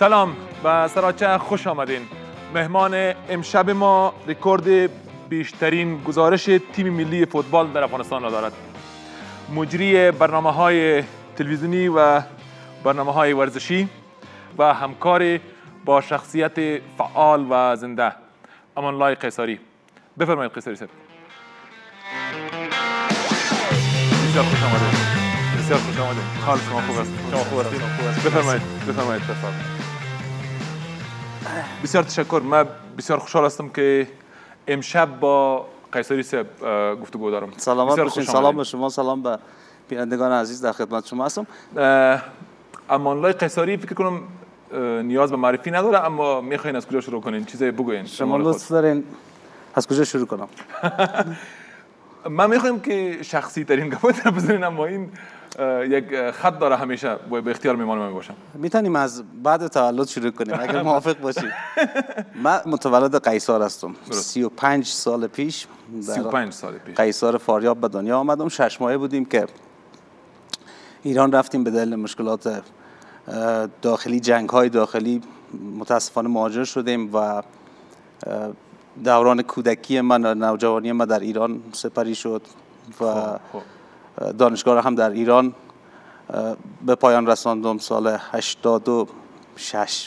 سلام و سراچه خوش آمدین. مهمان امشب ما رکورد بیشترین گزارش تیم ملی فوتبال در افغانستان را دارد. مجری برنامه‌های تلویزیونی و برنامه‌های ورزشی و همکار با شخصیت فعال و زنده امان الله قیصری. بفرمایید قیصری صاحب. بسیار خوش آمدید. بسیار خوش آمدید. حال شما خوب است؟ شما خوب هستید؟ بفرمایید. بسیار تشکر. من بسیار خوشحال هستم که امشب با قیصری صاحب گفتگو دارم. سلامت باشین. سلام به شما، سلام به بینندگان عزیز، در خدمت شما هستم. امان الله قیصری فکر کنم نیاز به معرفی نداره، اما میخواین از کجا شروع کنین؟ چیزی بگوین. شما لطف دارین از کجا شروع کنم؟ من میخوایم که شخصی ترین گپات رو بزنین، اما این یک خط داره، همیشه به اختیار میمانم میباشم. میتونیم از بعد تولد شروع کنیم اگر موافق باشی. من متولد قیصار هستم. 35 سال پیش قیصار فاریاب به دنیا آمدم. 6 ماهه بودیم که ایران رفتیم. به دلیل مشکلات داخلی، جنگ‌های داخلی متاسفانه مهاجر شدیم و دوران کودکی من و نوجوانی من در ایران سپری شد و دانشگاه را هم در ایران به پایان رساندم سال 86.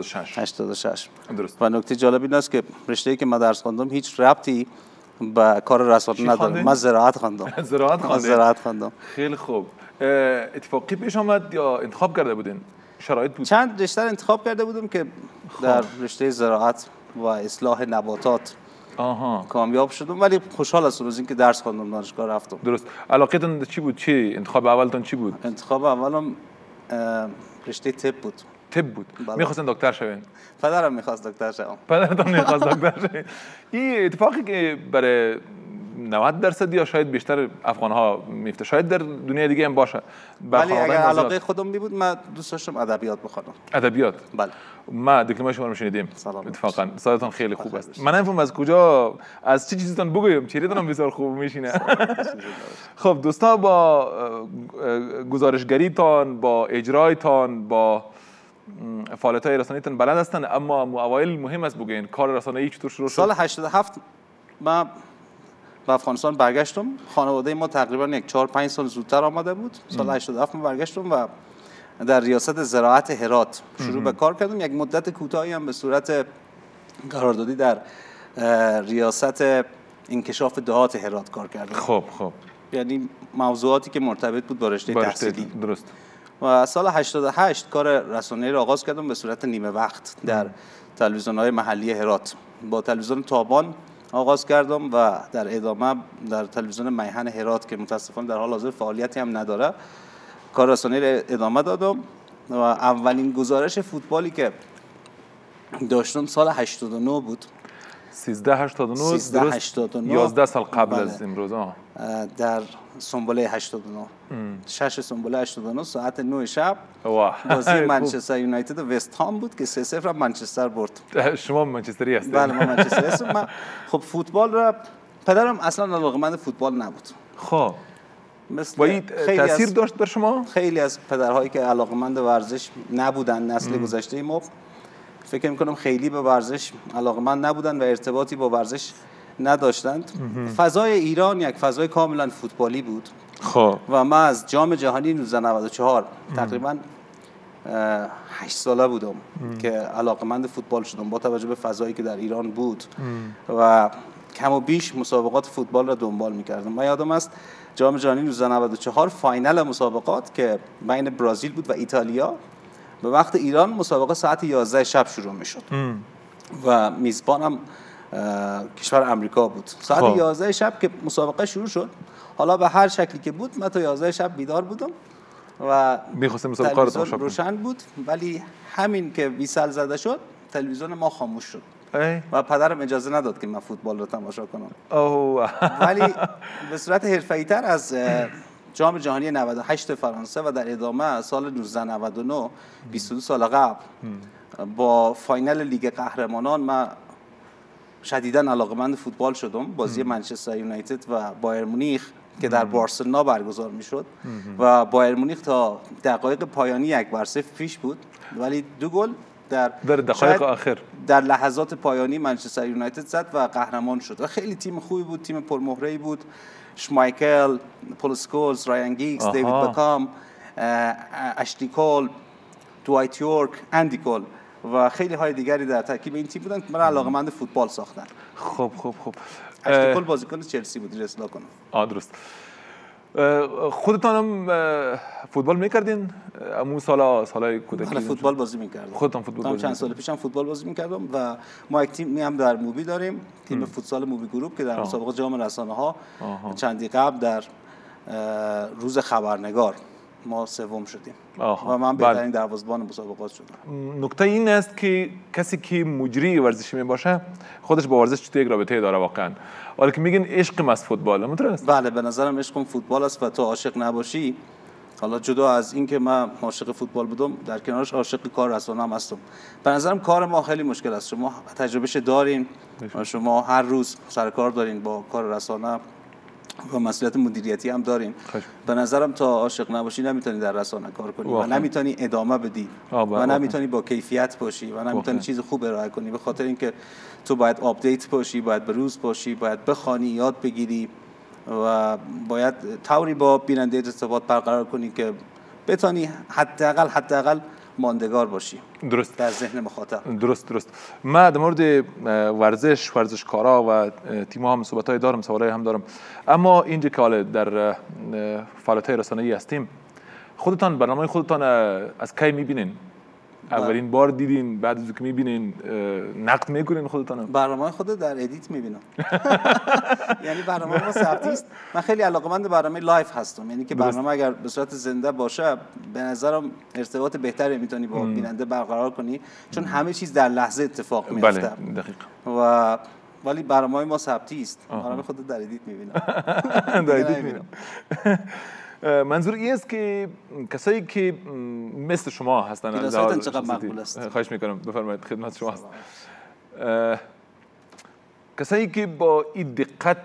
درست. و نکته جالب این است که رشته‌ای که من درس خواندم هیچ ربطی به کار رسانه نداره. من زراعت خواندم. زراعت خواندم. خیلی خوب. اتفاقی پیش آمد یا انتخاب کرده بودین؟ شرایط بود؟ چند رشته انتخاب کرده بودم که در رشته زراعت و اصلاح نباتات کامیاب شدم، ولی خوشحال هستم از اینکه درس خواندم، دانشگاه رفتم. درست. علاقتون چی بود؟ انتخاب اولتون چی بود؟ انتخاب اولم رشته طب بود. می‌خواستن دکتر شوین؟ پدرم می‌خواست دکتر شوم. پدرتون می‌خواست دکتر شوین. این اتفاقی که برای 90% یا شاید بیشتر افغان‌ها میفته، شاید در دنیای دیگه هم باشه. ولی اگر علاقه خودم می بود من دوست داشتم ادبیات بخونم. ادبیات؟ بله. ما دیپلم شما رو شنیدیم. اتفاقا صداتون خیلی خوب است. من نمی‌فهمم از کجا، از چه چیزتون بگویم، چهرهتون هم بسیار خوب میشینه. خب دوستان، با گزارشگریتان، با اجرایتان، با فعالیت‌های رسانیتون بلد هستن، اما اوایل مهم است بگین کار رسانه‌ای چطور شروع شد؟ سال 87 من به افغانستان برگشتم. خانواده ما تقریبا 4-5 سال زودتر آمده بود. سال 87 من برگشتم و در ریاست زراعت هرات شروع به کار کردم. یک مدت کوتاهی هم به صورت قراردادی در ریاست انکشاف دهات هرات کار کردم. خب یعنی موضوعاتی که مرتبط بود با رشته تحصیلی. درست. و سال 88 کار رسانه‌ای را آغاز کردم به صورت نیمه وقت در تلویزیون‌های محلی هرات. با تلویزیون تابان آغاز کردم و در ادامه در تلویزیون میهن هرات که متاسفانه در حال حاضر فعالیتی هم نداره کار رسانه‌ای را ادامه دادم. و اولین گزارش فوتبالی که داشتم سال 89 بود. 1389 11 سال قبل از امروز. در سنبله 89 6 سنبله 89 ساعت 9 شب بازی منچستر یونایتد و وست هام بود که 3-0 منچستر برد. شما منچستری هستید؟ بله من منچستری هستم. من خب فوتبال را، پدرم اصلا علاقه‌مند فوتبال نبود. خب و این تاثیر داشت بر شما؟ خیلی از پدرهایی که علاقه‌مند ورزش نبودن نسل گذشته ما فکر می‌کنم خیلی به ورزش علاقه‌مند نبودن و ارتباطی با ورزش نداشتند. فضای ایران یک فضای کاملا فوتبالی بود. خب و من از جام جهانی 1994 تقریبا 8 ساله بودم که علاقه‌مند فوتبال شدم با توجه به فضایی که در ایران بود و کم و بیش مسابقات فوتبال را دنبال می‌کردم. من یادم است جام جهانی 1994 فاینال مسابقات که بین برزیل بود و ایتالیا، به وقت ایران مسابقه ساعت 11 شب شروع می‌شد و میزبانم کشور امریکا بود. ساعت 11 شب که مسابقه شروع شد، حالا به هر شکلی که بود من تا 11 شب بیدار بودم و می‌خواستم مسابقه رو تماشا کنم. روشن بود، ولی همین که ویسل زده شد تلویزیون ما خاموش شد و پدرم اجازه نداد که من فوتبال رو تماشا کنم. ولی به صورت حرفه‌ای‌تر از جام جهانی 98 فرانسه و در ادامه سال 1999 22 سال قبل با فاینال لیگ قهرمانان من شدیداً علاقه‌مند فوتبال شدم. بازی منچستر یونایتد و بایر مونیخ که در بارسلونا برگزار میشد و بایر مونیخ تا دقایق پایانی 1-0 پیش بود، ولی 2 گل در دقایق آخر در لحظات پایانی منچستر یونایتد زد و قهرمان شد و خیلی تیم خوبی بود، تیم پرمهره‌ای بود. شمایکل، پول سکولز، رایان گیگز، دیوید بکام، اشلی کول، دوایت یورک، اندی کول و خیلی های دیگری در ترکیب این تیم بودن که برای علاقه‌مند فوتبال ساختن. خب اشلی کول بازیکن چلسی بود، اصلاح کنم. درست. خودتان هم فوتبال میکردین؟ همون سالهای کودکی؟ فوتبال بازی میکردم. خودتان فوتبال بازی چند سال پیشم فوتبال بازی میکردم و ما یک تیمی هم در مووی داریم، تیم فوتسال مووی گروپ که در مسابقه جام رسانه‌ها چندی قبل در روز خبرنگار ما سوم شدیم و من بهترین دروازه‌بان مسابقات شدم. نکته این است که کسی که مجری ورزشی میباشه خودش با ورزش چطور یک رابطه داره واقعا. حالا که میگن عشقم از فوتبال، همونطور است؟ بله، به نظرم عشقم فوتبال است و تو عاشق نباشی، حالا جدا از این که من عاشق فوتبال بودم، در کنارش عاشق کار رسانه هم هستم. به نظرم کار ما خیلی مشکل است. شما تجربهش دارین و شما هر روز سر کار دارین با کار رسانه و مسئولیت مدیریتی هم دارین. به نظرم تا عاشق نباشی نمیتونی در رسانه کار کنی و نمیتونی ادامه بدی و نمیتونی با کیفیت باشی و نمیتونی چیز خوب ارائه کنی، به خاطر اینکه تو باید آپدیت باشی، باید به روز باشی، باید بخوانی، یاد بگیری و باید طوری با بیننده ارتباط برقرار کنی که بتونی حداقل ماندگار باشی. درست. در ذهن مخاطب. درست. من در مورد ورزشکارا و تیم‌ها هم صحبت‌های دارم، سوالای هم دارم. اما اینجا که حالا در فعالیت‌های رسانه‌ای هستیم، خودتان برنامه خودتان از کی می‌بینین؟ اولین بار دیدین؟ بعد از که می‌بینین نقد می‌کنین خودتان؟ برنامه خودت در ادیت می‌بینم. یعنی برنامه ما ثبتی است. من خیلی علاقه‌مند برنامه لایف هستم، یعنی که برنامه اگر به صورت زنده باشه به نظرم ارتباط بهتری می‌تونی با بیننده برقرار کنی، چون همه چیز در لحظه اتفاق می‌افته. بله، دقیق. ولی برنامه ما ثبتی است. برنامه خودت در ادیت می‌بینم. در ادیت می‌بینم. منظور این است که کسایی که مثل شما هستن، کلاسایتان چقدر مقبول است؟ خواهش میکنم بفرمایید، خدمت شما هست. کسایی که با این دقت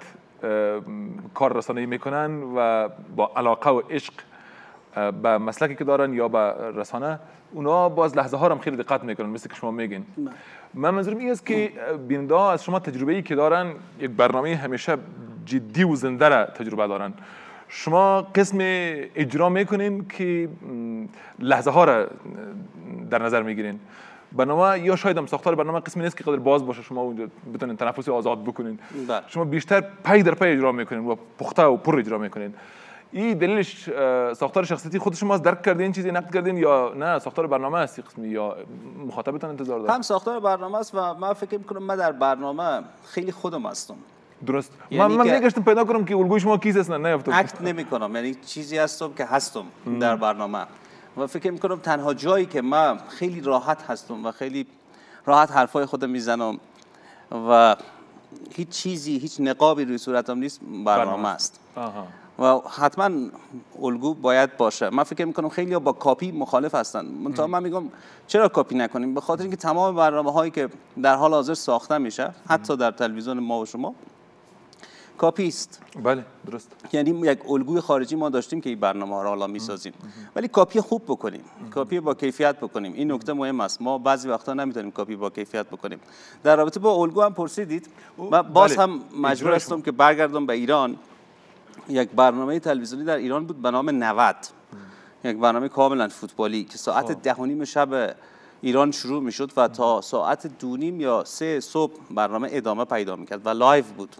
کار رسانه‌ای میکنن و با علاقه و عشق به مسلکی که دارن یا به رسانه، اونا باز لحظه ها هم خیلی دقت میکنن مثل که شما میگین. من منظورم این است که بیننده ها از شما تجربه‌ای که دارن، یک برنامه همیشه جدی و زنده را تجربه دارن. شما قسم اجرا میکنین که لحظه ها را در نظر میگیرین. برنامه یا شاید هم ساختار برنامه قسمی نیست که قدر باز باشه شما اونجا بتونین تنفسی آزاد بکنین. شما بیشتر پی در پی اجرا میکنین و پخته و پر اجرا میکنین. این دلیلش ساختار شخصیتی خود شما درک کردین، چیزی نقد کردین یا نه ساختار برنامه است قسمی یا مخاطبتون انتظار داره؟ هم ساختار برنامه است و من فکر میکنم من در برنامه خیلی خودم هستم. درست. یعنی من میگشتم پیدا کنم که الگوی شما کیست هستن، نیافتم. اکت نمیکنم، یعنی چیزی هستم که هستم در برنامه و فکر میکنم تنها جایی که من خیلی راحت هستم و خیلی راحت حرفای خودم میزنم و هیچ چیزی، هیچ نقابی روی صورتم نیست، برنامه است. و حتما الگو باید باشه. من فکر میکنم خیلی با کاپی مخالف هستن. من میگم چرا کاپی نکنیم؟ به خاطر اینکه تمام برنامه هایی که در حال حاضر ساخته میشه، حتی در تلویزیون ما و شما، کاپی است. بله، درست. یعنی یک الگوی خارجی ما داشتیم که این برنامه ها را میسازیم، ولی کاپی خوب بکنیم، کاپی با کیفیت بکنیم. این نکته مهم است. ما بعضی وقتا نمیتونیم کاپی با کیفیت بکنیم. در رابطه با الگو هم پرسیدید، من باز هم مجبور هستم که برگردم به ایران. یک برنامه تلویزیونی در ایران بود به نام 90، یک برنامه کاملا فوتبالی که ساعت 10:30 شب ایران شروع میشد و تا ساعت 2:30 یا 3 صبح برنامه ادامه پیدا میکرد و لایو بود.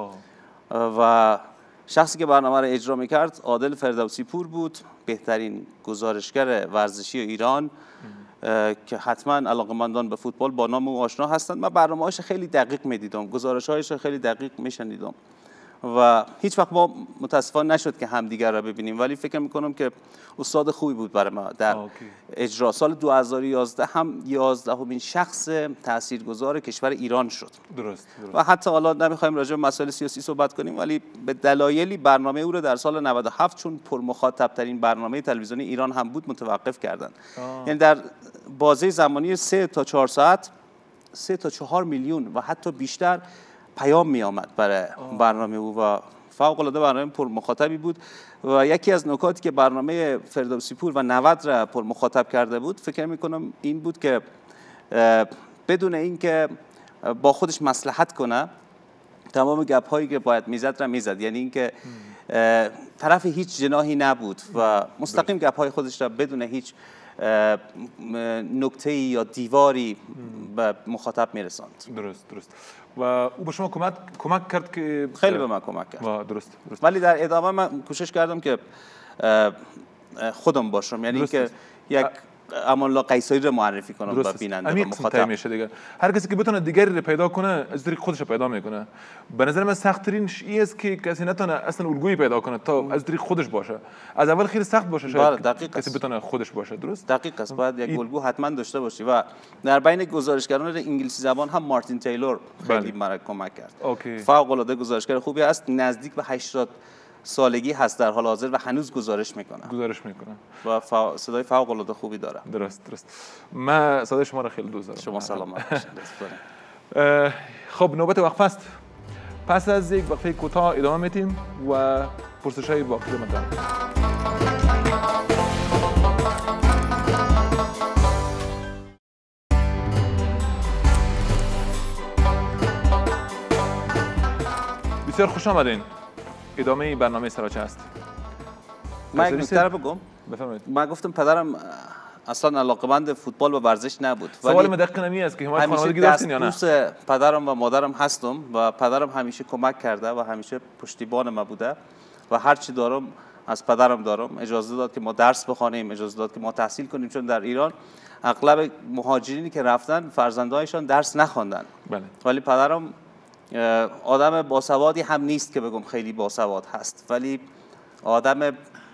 و شخصی که برنامه را اجرا میکرد عادل فردوسی پور بود، بهترین گزارشگر ورزشی ایران که حتما علاقه‌مندان به فوتبال با نام او آشنا هستند. من برنامه‌هاش خیلی دقیق میدیدم، گزارش‌هایش خیلی دقیق میشنیدم و هیچ وقت ما متاسفانه نشد که همدیگر را ببینیم، ولی فکر میکنم که استاد خوبی بود برای ما در اجرا. سال 2011 هم 11مین شخص تاثیرگذار کشور ایران شد. درست. و حتی حالا نمیخوایم راجع به مسائل سیاسی صحبت کنیم، ولی به دلایلی برنامه او رو در سال 97 چون پرمخاطب ترین برنامه تلویزیونی ایران هم بود متوقف کردن. یعنی در بازه زمانی 3 تا 4 ساعت 3 تا 4 میلیون و حتی بیشتر پیام می آمد برای برنامه او و فوق العاده برنامه پر مخاطبی بود. و یکی از نکاتی که برنامه فردوسی پور و 90 را پر مخاطب کرده بود، فکر می کنم این بود که بدون اینکه با خودش مصلحت کنه تمام گپ هایی که باید میزد را میزد، یعنی اینکه طرف هیچ جناحی نبود و مستقیم گپ های خودش را بدون هیچ نکته یا دیواری به مخاطب میرساند. درست. و او به شما کمک کرد که خیلی به من کمک کرد. درست. ولی در ادامه من کوشش کردم که خودم باشم، یعنی که یک امان الله قیصری رو معرفی کنم به بیننده و مخاطب. میشه دیگه هر کسی که بتونه دیگری رو پیدا کنه از طریق خودش پیدا میکنه. به نظر من سخت ترین این است که کسی نتونه اصلا الگویی پیدا کنه تا از طریق خودش باشه. از اول خیلی سخت باشه شاید کسی بتونه خودش باشه. درست، دقیق است. باید یک الگو حتما داشته باشی و در بین گزارشگران انگلیسی زبان هم مارتین تیلور خیلی مرا کمک کرد. فوق العاده گزارشگر خوبی است، نزدیک به 80 سالگی هست در حال حاضر و هنوز گزارش میکنه و صدای فوق العاده خوبی داره. درست. من صدای شما را خیلی دوست دارم. شما سلامت باشید. خب نوبت وقفه است. پس از یک وقفه کوتاه ادامه میدیم و پرسش‌های باقی رو دارم. بسیار خوش آمدین. ادامه برنامه سراچه است. من یک نکته بگم. بفرمایید. من گفتم پدرم اصلا علاقه‌مند فوتبال و ورزش نبود. سوال من دقیق نمی است که حمایت خانوادگی داشتین یا نه؟ همیشه پدرم و مادرم هستم و پدرم همیشه کمک کرده و همیشه پشتیبان ما بوده و هر چی دارم از پدرم دارم. اجازه داد که ما درس بخوانیم، اجازه داد که ما تحصیل کنیم، چون در ایران اغلب مهاجرینی که رفتن فرزندانشان درس نخواندن. بله. ولی پدرم آدم باسوادی هم نیست که بگم خیلی باسواد هست، ولی آدم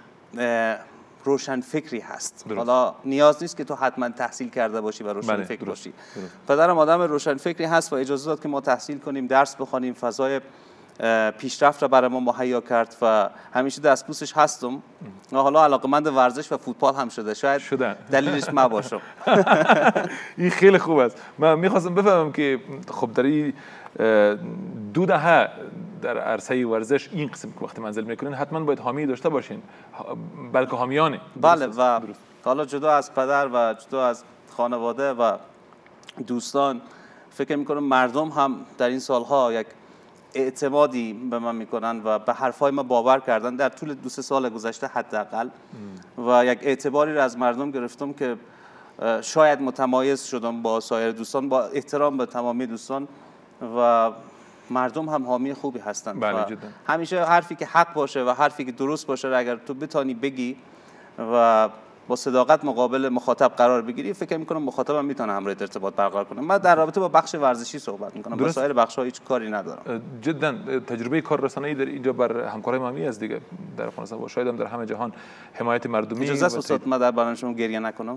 روشن فکری هست. حالا نیاز نیست که تو حتما تحصیل کرده باشی و روشن فکر باشی. پدرم آدم روشن فکری هست و اجازه داد که ما تحصیل کنیم، درس بخوانیم، فضای پیشرفت را برای ما مهیا کرد و همیشه دستبوسش هستم. حالا علاقه‌مند ورزش و فوتبال هم شده. دلیلش ما باشم. این خیلی خوب است. من می‌خواستم بفهمم که خب در این 2 دهه در عرصه ورزش این قسم که وقتی منزل میکنین حتما باید حامی داشته باشین، بلکه حامیانه. بله. و حالا جدا از پدر و جدا از خانواده و دوستان فکر میکنم مردم هم در این سالها یک اعتمادی به من میکنن و به حرفای ما باور کردن در طول 2-3 سال گذشته حداقل و یک اعتباری را از مردم گرفتم که شاید متمایز شدم با سایر دوستان، با احترام به تمامی دوستان و مردم هم حامی خوبی هستند. بله جدا. همیشه حرفی که حق باشه و حرفی که درست باشه اگر تو بتانی بگی و با صداقت مقابل مخاطب قرار بگیری، فکر می‌کنم مخاطبم میتونه همراه ارتباط برقرار کنه. من در رابطه با بخش ورزشی صحبت می‌کنم، با سایر بخش‌ها هیچ کاری ندارم. جدا تجربه کار رسانه‌ای در اینجا بر همکارای ما از دیگه در افغانستان و شاید هم در همه جهان حمایت مردمی. اجازه است استاد من در برنامه شما گریه نکنم؟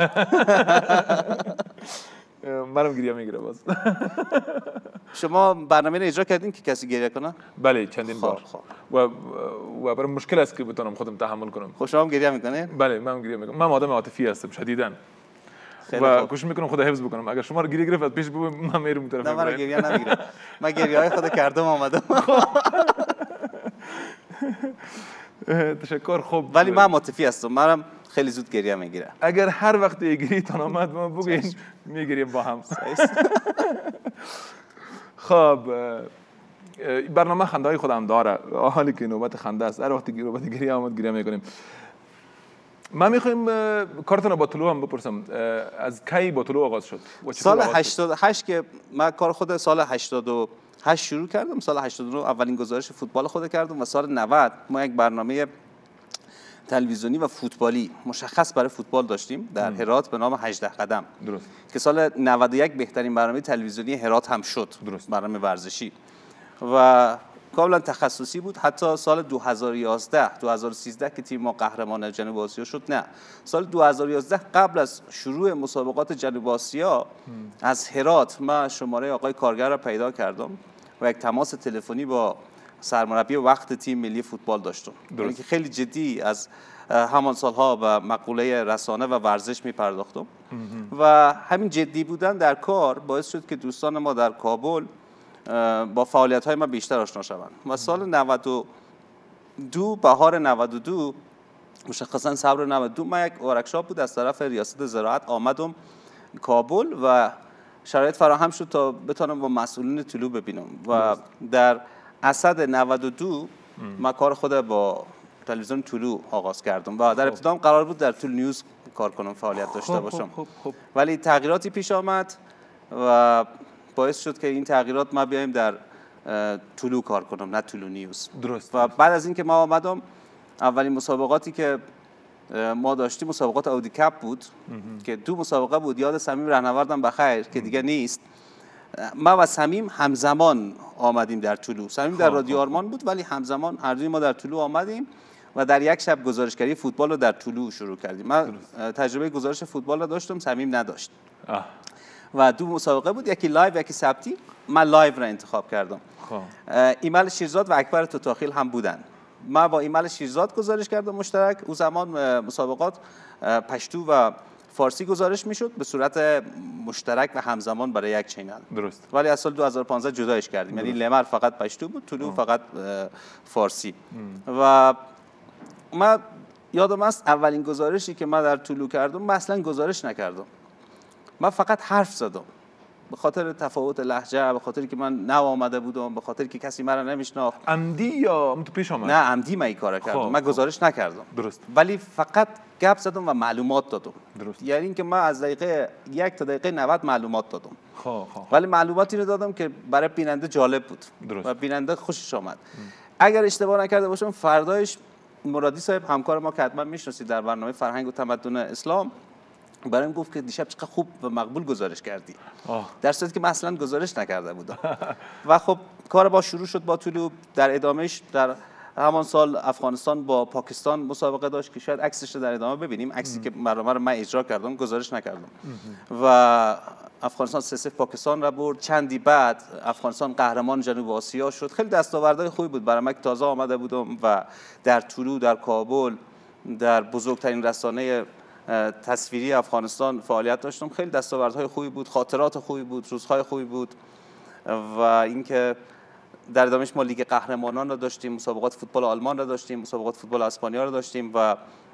منم گریه میگیره باز. شما برنامه رو اجرا کردین که کسی گریه کنه؟ بله چندین بار. و برام مشکل است که بتونم خودم تحمل کنم. خب شما هم گریه میکنین؟ بله من گریه میکنم. من آدم عاطفی هستم شدیداً. و کوشش میکنم خدا حفظ بکنم. اگر شما رو گریه گرفت پیش بگو من میرم اون طرف. نه من گریه نمیگیرم. من گریه‌های خود کردم آمدم. تشکر. خب ولی من عاطفی هستم. منم خیلی زود گریه میگیره. اگر هر وقت گریه‌تون اومد ما بگین میگیریم با هم. خب برنامه خنده های خودم داره، حالی که نوبت خنده است. هر وقت نوبت گریه آمد گریه میکنیم. ما میخوایم کارتون با طلوع هم بپرسم. از کی با طلوع آغاز شد؟ سال 88 که من کار خود سال 88 شروع کردم. سال 89 اولین گزارش فوتبال خود کردم و سال 90 ما یک برنامه تلویزیونی و فوتبالی مشخص برای فوتبال داشتیم در هرات به نام 18 قدم. درست. که سال 91 بهترین برنامه تلویزیونی هرات هم شد. درست. برنامه ورزشی و کاملا تخصصی بود. حتی سال 2013 که تیم ما قهرمان جنوب آسیا شد، نه، سال 2011 قبل از شروع مسابقات جنوب آسیا از هرات من شماره آقای کارگر را پیدا کردم و یک تماس تلفنی با سرمربی وقت تیم ملی فوتبال داشتم. یعنی که خیلی جدی از همان سالها به مقوله رسانه و ورزش می پرداختم و همین جدی بودن در کار باعث شد که دوستان ما در کابل با فعالیت‌های ما بیشتر آشنا شوند و سال 92 بهار 92 مشخصا صبر 92 من یک ورکشاپ بود از طرف ریاست زراعت آمدم کابل و شرایط فراهم شد تا بتونم با مسئولین طلوع ببینم و در اسد 92 من کار خود با تلویزیون طلوع آغاز کردم و در ابتدا قرار بود در طلوع نیوز کار کنم، فعالیت داشته باشم. ولی تغییراتی پیش آمد و باعث شد که این تغییرات ما بیایم در طلوع کار کنم، نه طلوع نیوز. درست. و بعد از اینکه ما آمدم، اولین مسابقاتی که ما داشتیم مسابقات اودی کپ بود که 2 مسابقه بود. یاد صمیم رهنوردم بخیر که دیگه نیست. ما و صمیم همزمان آمدیم در طلوع. صمیم در رادیو آرمان بود ولی همزمان هر دوی ما در طلوع آمدیم و در یک شب گزارشگری فوتبال رو در طلوع شروع کردیم. من تجربه گزارش فوتبال رو داشتم، صمیم نداشت. و 2 مسابقه بود، یکی لایو یکی ثبتی. من لایو را انتخاب کردم. ایمل شیرزاد و اکبر توتاخیل هم بودن. من با ایمل شیرزاد گزارش کردم مشترک. اون زمان مسابقات پشتو و فارسی گزارش میشد به صورت مشترک و همزمان برای یک چینل. درست. ولی از سال 2015 جدایش کردیم. یعنی لمر فقط پشتو بود، طلوع فقط فارسی. و من یادم است اولین گزارشی که من در طلوع کردم، من اصلا گزارش نکردم. من فقط حرف زدم. به خاطر تفاوت لهجه، به خاطری که من نو آمده بودم، به خاطری که کسی مرا نمیشناخت. عمدی یا تو پیش آمد؟ نه عمدی من این کارو کردم. من گزارش نکردم. درست. ولی فقط گپ زدم و معلومات دادم. درست. یعنی اینکه من از دقیقه 1 تا دقیقه 90 معلومات دادم. ولی معلوماتی رو دادم که برای بیننده جالب بود. درست. و بیننده خوشش آمد. اگر اشتباه نکرده باشم فردایش مرادی صاحب همکار ما که حتما میشناسید در برنامه فرهنگ و تمدن اسلام برایم گفت که دیشب چقدر خوب و مقبول گزارش کردی. در صورتی که من اصلا گزارش نکرده بودم. و خب کار با شروع شد با طلوع. در ادامهش در همان سال افغانستان با پاکستان مسابقه داشت که شاید عکسش رو در ادامه ببینیم. عکسی که برنامه رو من اجرا کردم، گزارش نکردم. و افغانستان 3-0 پاکستان را برد. چندی بعد افغانستان قهرمان جنوب آسیا شد. خیلی دستاوردهای خوبی بود برای من که تازه آمده بودم و در طلوع، در کابل، در بزرگترین رسانه تصویری افغانستان فعالیت داشتم. خیلی دستاوردهای خوبی بود، خاطرات خوبی بود، روزهای خوبی بود. و اینکه در ادامهش ما لیگ قهرمانان را داشتیم، مسابقات فوتبال آلمان را داشتیم، مسابقات فوتبال اسپانیا را داشتیم و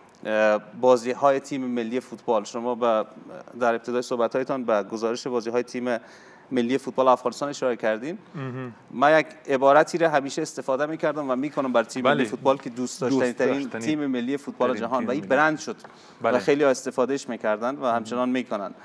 بازی‌های تیم ملی فوتبال. شما در ابتدای صحبت‌هایتان به گزارش بازی‌های تیم ملی فوتبال افغانستان اشاره کردین. من یک عبارتی را همیشه استفاده می‌کردم و می‌کنم برای تیم ملی فوتبال که دوست داشتنی‌ترین تیم ملی فوتبال جهان و این برند شد و خیلی ها استفادهش می‌کردن و همچنان می‌کنن.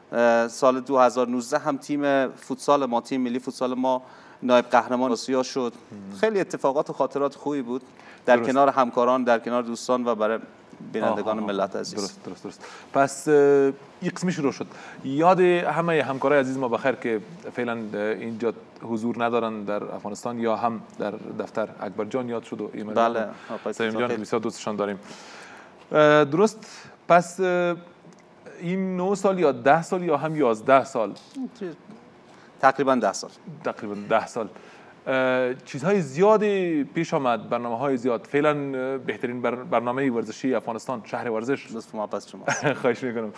سال 2019 هم تیم فوتسال ما، تیم ملی فوتسال ما نایب قهرمان آسیا شد. خیلی اتفاقات و خاطرات خوبی بود در کنار همکاران، در کنار دوستان و برای بینندگان ملت عزیز. درست. پس این قسمی شروع شد. یاد همه همکارای عزیز ما بخیر که فعلا اینجا حضور ندارن در افغانستان یا هم در دفتر اکبر جان یاد شد و ایمان جان. بله. سلیم جان بسیار دوستشان داریم. درست. پس این 9 سال یا 10 سال یا هم 11 سال؟ تقریبا 10 سال. تقریبا 10 سال. چیزهای زیادی پیش آمد، برنامه‌های زیاد. فعلا بهترین برنامه ورزشی افغانستان، شهر ورزش. لطف محبت شما. خواهش می‌کنم.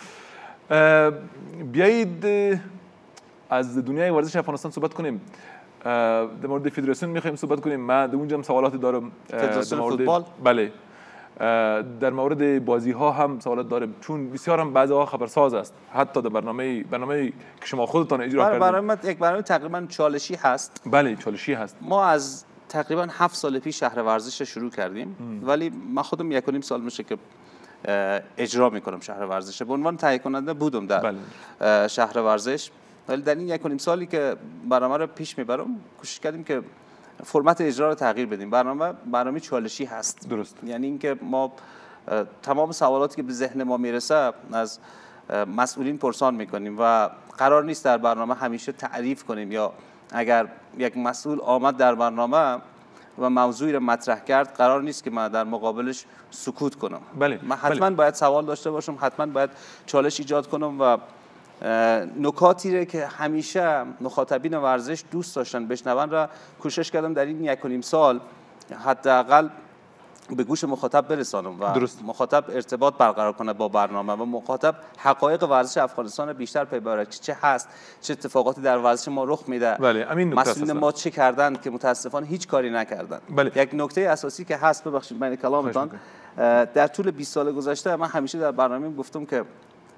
بیایید از دنیای ورزش افغانستان صحبت کنیم. در مورد فدراسیون می‌خوایم صحبت کنیم. من در اونجا هم سوالاتی دارم. فدراسیون فوتبال؟ بله. در مورد بازی‌ها هم سوالات داریم چون بسیار هم بعضی‌ها خبرساز است. حتی در برنامه که شما خودتان اجرا کردید. برنامه یک برنامه تقریبا چالشی هست. بله چالشی هست. ما از تقریبا 7 سال پیش شهر ورزش شروع کردیم. ولی من خودم 1.5 سال میشه که اجرا میکنم شهر ورزش. به عنوان تهیه کننده بودم در شهر ورزش. ولی در این 1.5 سالی که برنامه رو پیش میبرم کوشش کردیم که فرمت اجرا رو تغییر بدیم. برنامه چالشی هست. درست. یعنی اینکه ما تمام سوالاتی که به ذهن ما میرسه از مسئولین پرسان میکنیم و قرار نیست در برنامه همیشه تعریف کنیم یا اگر یک مسئول آمد در برنامه و موضوعی رو مطرح کرد قرار نیست که من در مقابلش سکوت کنم. بله. من حتما باید سوال داشته باشم، حتما باید چالش ایجاد کنم و نکاتی رو که همیشه مخاطبین ورزش دوست داشتن بشنون را کوشش کردم در این 1.5 سال حداقل به گوش مخاطب برسانم و درست. مخاطب ارتباط برقرار کنه با برنامه و مخاطب حقایق ورزش افغانستان رو بیشتر پی ببره، چه هست، چه اتفاقاتی در ورزش ما رخ میده. بله. مسئولین ما چه کردن که متاسفانه هیچ کاری نکردن. بله. یک نکته اساسی که هست، ببخشید من کلامتان، در طول 20 سال گذشته من همیشه در برنامه گفتم که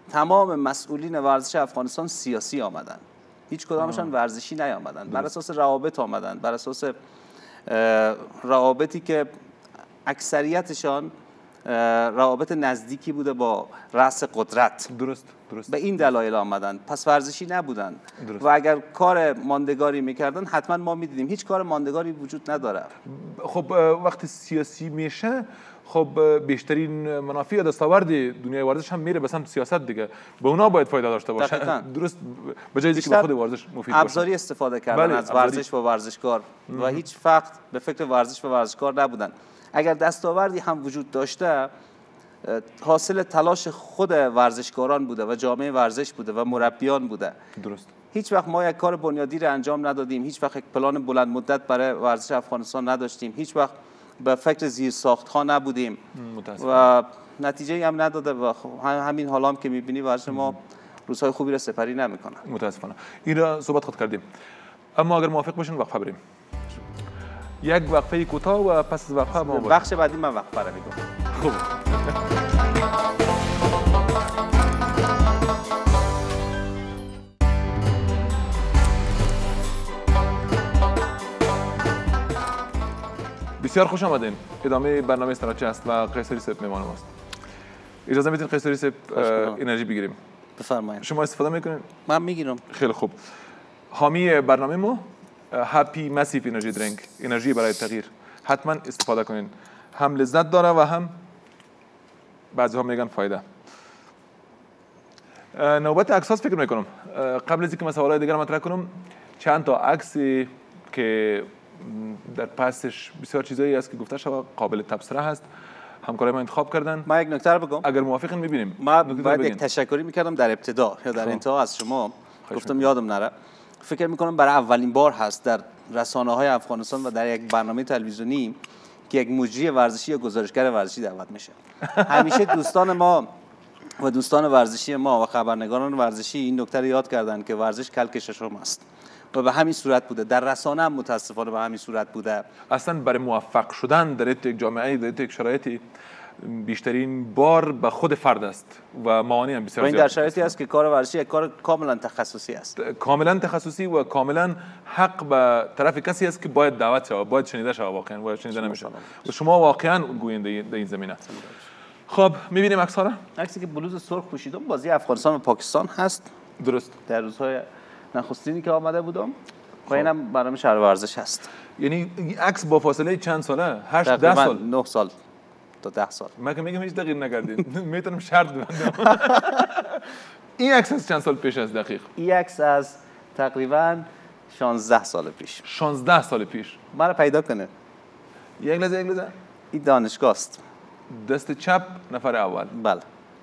تمام مسئولین ورزش افغانستان سیاسی آمدن، هیچ کدامشان ورزشی نیامدن، بر اساس روابط آمدن، بر اساس روابطی که اکثریتشان روابط نزدیکی بوده با رأس قدرت. درست. به این دلایل آمدن، پس ورزشی نبودن. و اگر کار ماندگاری میکردن حتما ما میدیدیم. هیچ کار ماندگاری وجود نداره. خب وقتی سیاسی میشه، خب بیشترین منافع دستاورد دنیای ورزش هم میره به سمت سیاست دیگه، به اونا باید فایده داشته باشه. درست، به جای اینکه به خود ورزش مفید باشه. ابزاری استفاده کردن از ورزش و ورزشکار و هیچ وقت به فکر ورزش و ورزشکار نبودن. اگر دستاوردی هم وجود داشته، حاصل تلاش خود ورزشکاران بوده و جامعه ورزش بوده و مربیان بوده. درست. هیچ وقت ما یک کار بنیادی را انجام ندادیم، هیچ وقت یک پلان بلند مدت برای ورزش افغانستان نداشتیم، هیچ وقت به فکر زیرساخت ها نبودیم و نتیجه هم نداده و همین حالا هم که می‌بینی ورزش ما روزهای خوبی را سپری نمی‌کنه. متاسفانه. این را صحبت خود کردیم، اما اگر موافق باشین وقفه بریم. یک وقفه کوتاه و پس از وقفه ما بخش بعدی من وقفه را میگم. خوب. بسیار خوش آمدین. ادامه برنامه استراچه است و قیصری صاحب مهمان ماست. اجازه میدین قیصری صاحب انرژی بگیریم؟ بفرمایید. شما استفاده میکنین؟ من میگیرم. خیلی خوب. حامی برنامه ما هپی مسیف انرژی درینک، انرژی برای تغییر. حتما استفاده کنین. هم لذت داره و هم بعضی ها میگن فایده. نوبت عکس هاست فکر میکنم. قبل از اینکه من سوالای دیگر مطرح کنم، چند تا عکس که در پسش بسیار چیزایی هست که گفته شده قابل تبصره هست، همکارای ما انتخاب کردن. من یک نکته رو بگم. اگر موافقین میبینیم. ما باید یک تشکری میکردم در ابتدا یا در انتها از شما. گفتم یادم نره. فکر میکنم برای اولین بار هست در رسانه‌های افغانستان و در یک برنامه تلویزیونی که یک مجری ورزشی یا گزارشگر ورزشی دعوت میشه. همیشه دوستان ما و دوستان ورزشی ما و خبرنگاران ورزشی این نکته رو یاد کردن که ورزش کلک ششم است و به همین صورت بوده. در رسانه هم متاسفانه به همین صورت بوده. اصلا برای موفق شدن در یک جامعه، در یک شرایطی، بیشترین بار به خود فرد است و معانی هم بسیار زیاد. در شرایطی است که کار ورزشی یک کار کاملا تخصصی است. کاملا تخصصی و کاملا حق به طرف کسی است که باید دعوت شود، باید شنیده شود، واقعا باید شنیده نمیشه. و شما واقعا گوینده در این زمینه. خب می‌بینیم عکس ها را؟ عکسی که بلوز سرخ پوشیدم بازی افغانستان و پاکستان هست. درست. در روزهای نخستینی که آمده بودم. و اینم برنامه شهر ورزش هست. یعنی این عکس با فاصله چند ساله؟ 8 10 سال. 9 سال تا 10 سال. من که میگم هیچ تغییر نکردین. میتونم شرط ببندم. این عکس از چند سال پیش است دقیق؟ این عکس از تقریبا 16 سال پیش. 16 سال پیش. من رو پیدا کنه. یک لحظه. این دانشگاه است. دست چپ نفر اول. بله.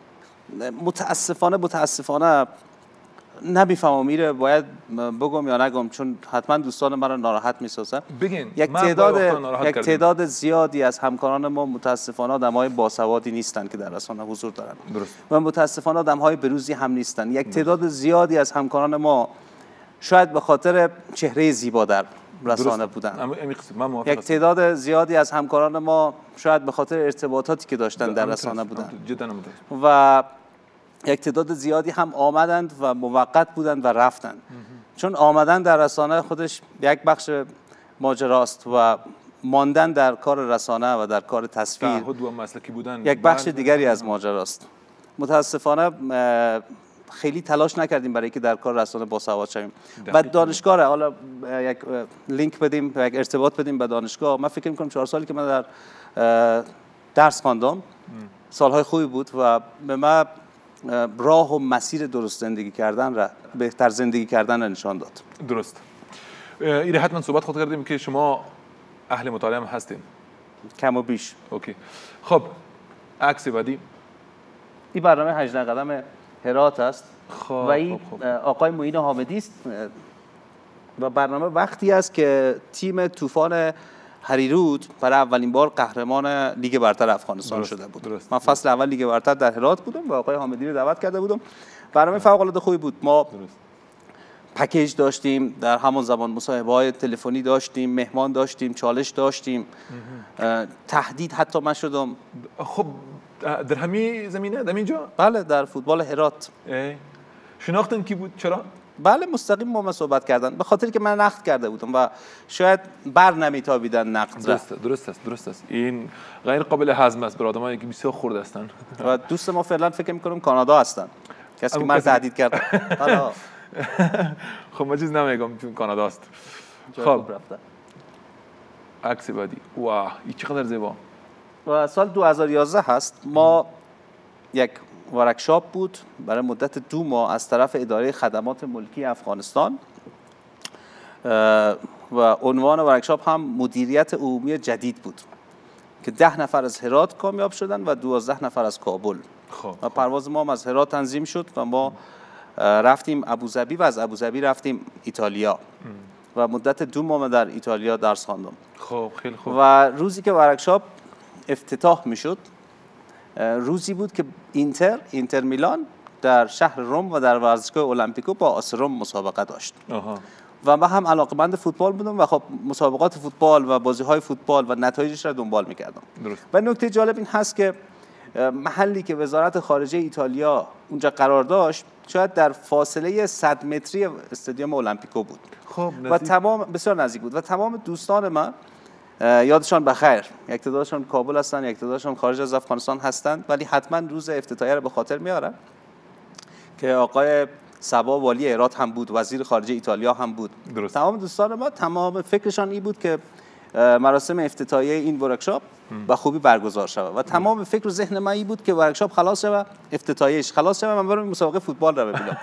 متاسفانه نمیفهمم میره باید بگم یا نگم، چون حتما دوستان مرا ناراحت میسازه. بگین. یک تعداد زیادی از همکاران ما متاسفانه آدم‌های باسوادی نیستن که در رسانه حضور دارن. درست. و متاسفانه آدم‌های بروزی هم نیستن. یک تعداد زیادی از همکاران ما شاید به خاطر چهره زیبا در رسانه بودن. یک تعداد زیادی از همکاران ما شاید به خاطر ارتباطاتی که داشتن در رسانه بودن. و یک تعداد زیادی هم آمدند و موقت بودند و رفتند. چون آمدن در رسانه خودش یک بخش ماجراست و ماندن در کار رسانه و در کار تصویر و مسلکی بودن یک بخش دیگری از ماجراست. متاسفانه خیلی تلاش نکردیم برای که در کار رسانه باسواد شویم. و دانشگاه حالا یک لینک بدیم، یک ارتباط بدیم به دانشگاه. من فکر می‌کنم 4 سالی که من در درس خواندم سالهای خوبی بود و به من راه و مسیر درست زندگی کردن را، بهتر زندگی کردن را نشان داد. درست. این حتما صحبت خود کردیم که شما اهل مطالعه هم هستین. کم و بیش. اوکی. خب عکس بعدی. این برنامه 18 قدم هرات است. و این آقای معین حامدی است و برنامه وقتی است که تیم طوفان هریرود برای اولین بار قهرمان لیگ برتر افغانستان شده بود. من فصل اول لیگ برتر در هرات بودم و آقای حامدی رو دعوت کرده بودم. برنامه فوق العاده خوبی بود. ما پکیج داشتیم، در همان زمان مصاحبه‌های تلفنی داشتیم، مهمان داشتیم، چالش داشتیم، تهدید حتی من شدم. خب در همین زمینه در اینجا؟ بله در فوتبال هرات. شناختن کی بود؟ چرا؟ بله مستقیم با من صحبت کردن، به خاطر که من نقد کرده بودم و شاید بر نمیتابیدن نقد را. درست است. این غیر قابل هضم است برای آدمایی که بسیار خرد هستن. و دوست ما فعلا فکر می‌کنم کانادا هستن، کسی که من تهدید کرد. حالا خب ما چیز نمیگم چون کانادا است. خب عکس بعدی. واه این چقدر زیبا. و سال 2011 هست، ما یک ورکشاپ بود برای مدت 2 ماه از طرف اداره خدمات ملکی افغانستان و عنوان ورکشاپ هم مدیریت عمومی جدید بود که 10 نفر از هرات کامیاب شدن و 12 نفر از کابل. و پرواز ما هم از هرات تنظیم شد و ما رفتیم ابوظبی و از ابوظبی رفتیم ایتالیا و مدت 2 ماه در ایتالیا درس خواندم. خب خیلی خوب. و روزی که ورکشاپ افتتاح میشد روزی بود که اینتر میلان در شهر روم و در ورزشگاه المپیکو با آس روم مسابقه داشت. و من هم علاقه‌مند فوتبال بودم و خب مسابقات فوتبال و بازی‌های فوتبال و نتایجش را دنبال می‌کردم. و نکته جالب این هست که محلی که وزارت خارجه ایتالیا اونجا قرار داشت شاید در فاصله 100 متری استادیوم المپیکو بود. خب و تمام بسیار نزدیک بود و تمام دوستان من یادشان بخیر، یک تعدادشان کابل هستن، یک تعدادشان خارج از افغانستان هستند، ولی حتما روز افتتاحیه رو به خاطر میارن که آقای صبا والی هرات هم بود، وزیر خارجه ایتالیا هم بود. درست. تمام دوستان ما تمام فکرشان این بود که مراسم افتتاحیه این ورکشاپ با خوبی برگزار شود و تمام فکر و ذهن من این بود که ورکشاپ خلاص شود، افتتاحیه‌اش خلاص شود، من برم مسابقه فوتبال را ببینم.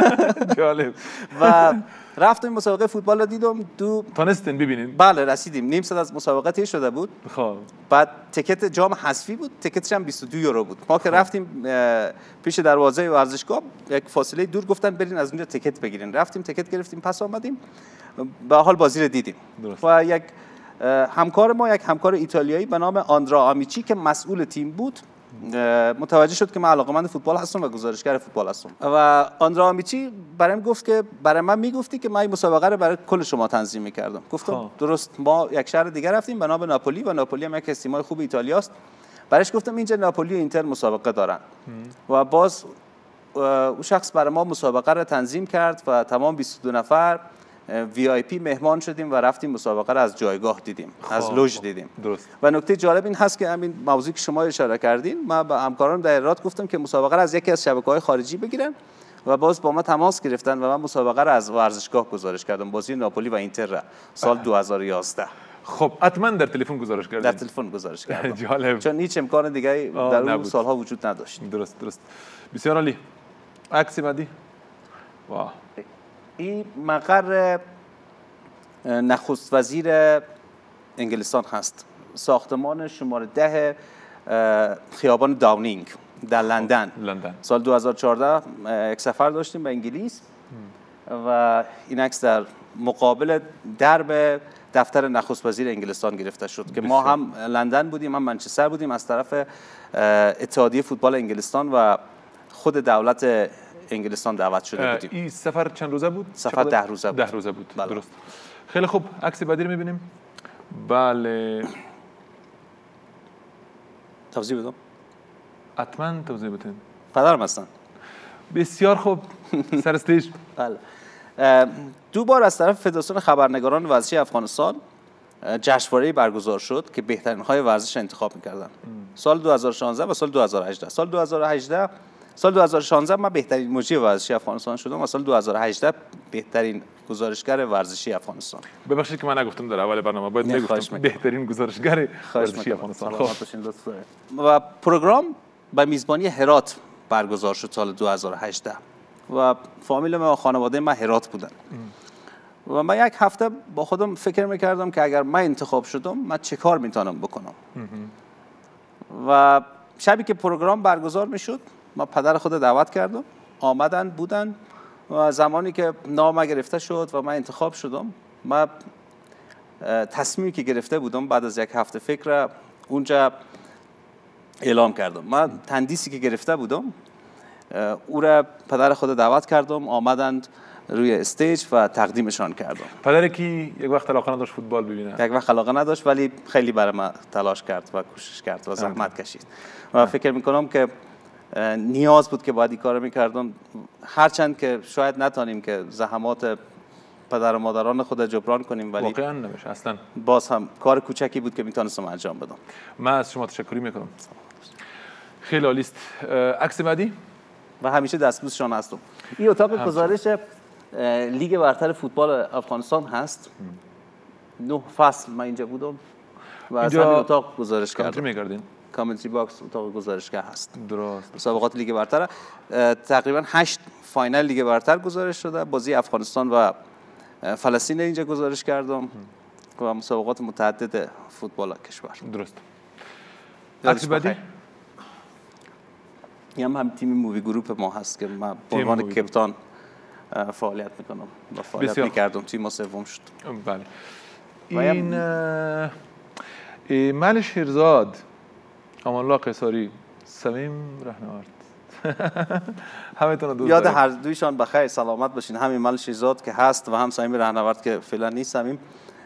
جالب. و رفتیم مسابقه فوتبال را دیدم. تونستین ببینین؟ بله رسیدیم. نیم ساعت از مسابقه طی شده بود. خب بعد تیکت جام حذفی بود، تیکتش هم 22 یورو بود. ما که رفتیم پیش دروازه ورزشگاه یک فاصله دور گفتن برین از اونجا تیکت بگیرین. رفتیم تیکت گرفتیم، پس آمدیم به حال بازی رو دیدیم. درست. و یک همکار ما، یک همکار ایتالیایی به نام آندرا آمیچی که مسئول تیم بود متوجه شد که من علاقه‌مند فوتبال هستم و گزارشگر فوتبال هستم و آندرا آمیچی برایم گفت که برای من میگفتی که من این مسابقه رو برای کل شما تنظیم می‌کردم. گفتم درست. ما یک شهر دیگه رفتیم به نام ناپولی و ناپولی هم یک از تیم‌های خوب ایتالیاست. براش گفتم اینجا ناپولی و اینتر مسابقه دارن و باز اون شخص برای ما مسابقه رو تنظیم کرد و تمام 22 نفر VIP مهمان شدیم و رفتیم مسابقه رو از جایگاه دیدیم، از لوژ دیدیم. درست. و نکته جالب این هست که همین موضوعی که شما اشاره کردین، من به همکارانم در هرات گفتم که مسابقه رو از یکی از شبکه‌های خارجی بگیرن و باز با ما تماس گرفتن و من مسابقه رو از ورزشگاه گزارش کردم، بازی ناپولی و اینتر را سال 2011. خب حتما در تلفن گزارش کردین؟ در تلفن گزارش کردم. جالب. چون هیچ امکان دیگه در اون سالها وجود نداشت. درست. بسیار عالی. عکس بعدی. واه. این مقر نخست وزیر انگلستان هست، ساختمان شماره 10 خیابان داونینگ در لندن. سال 2014 یک سفر داشتیم به انگلیس و این عکس در مقابل درب دفتر نخست وزیر انگلستان گرفته شد که ما هم لندن بودیم هم منچستر بودیم از طرف اتحادیه فوتبال انگلستان و خود دولت انگلستان دعوت شده بودیم. این سفر چند روزه بود؟ سفر 10 روزه بود. 10 روزه بود. بله. درست. خیلی خوب. عکس بعدی رو می‌بینیم. بله. توضیح بدم؟ حتما توضیح بدین. پدرم هستن. بسیار خوب. سر استیج. بله. 2 بار از طرف فدراسیون خبرنگاران ورزشی افغانستان جشنواره‌ای برگزار شد که بهترین‌های ورزش انتخاب می‌کردن. سال 2016 و سال 2018. سال 2016 من بهترین مجری ورزشی افغانستان شدم و سال 2018 بهترین گزارشگر ورزشی افغانستان. ببخشید که من نگفتم در اول برنامه، باید بگفتم بهترین گزارشگر ورزشی افغانستان. و پروگرام به میزبانی هرات برگزار شد سال 2018 و فامیل ما و خانواده من هرات بودن. و من یک هفته با خودم فکر میکردم که اگر من انتخاب شدم من چه کار میتونم بکنم. و شبی که پروگرام برگزار میشد ما پدر خود دعوت کردم، آمدن بودن و زمانی که نام گرفته شد و من انتخاب شدم، من تصمیمی که گرفته بودم بعد از یک هفته فکر اونجا اعلام کردم. من تندیسی که گرفته بودم او را پدر خود دعوت کردم، آمدند روی استیج و تقدیمشان کردم. پدر کی یک وقت علاقه نداشت فوتبال ببینه؟ یک وقت علاقه نداشت ولی خیلی برای من تلاش کرد و کوشش کرد و زحمت کشید و فکر میکنم که نیاز بود که باید این کارو میکردم، هرچند که شاید نتونیم که زحمات پدر و مادران خود جبران کنیم ولی واقعا نمیشه اصلا. باز هم کار کوچکی بود که میتونستم انجام بدم. من از شما تشکر میکنم. خیلی عالی است. عکس بعدی و همیشه دستبوسشان هستم. این اتاق گزارش لیگ برتر فوتبال افغانستان هست. 9 فصل من اینجا بودم و از همین اتاق گزارش کردم. کامنتری باکس اتاق گزارشگر هست. درست. مسابقات لیگ برتر تقریبا 8 فاینال لیگ برتر گزارش شده. بازی افغانستان و فلسطین اینجا گزارش کردم و مسابقات متعدد فوتبال کشور. درست. عکس بعدی هم تیم مووی گروپ ما هست که من به عنوان کپتان فعالیت میکنم و فعالیت میکردم. تیم سوم شد. بله. این مال شیرزاد، امان الله قیصری، صمیم رهنورد همتون دوست یاد هر دویشان بخیر سلامت باشین. همین مال شیرزاد که هست و هم صمیم رهنورد که فعلا نیست. صمیم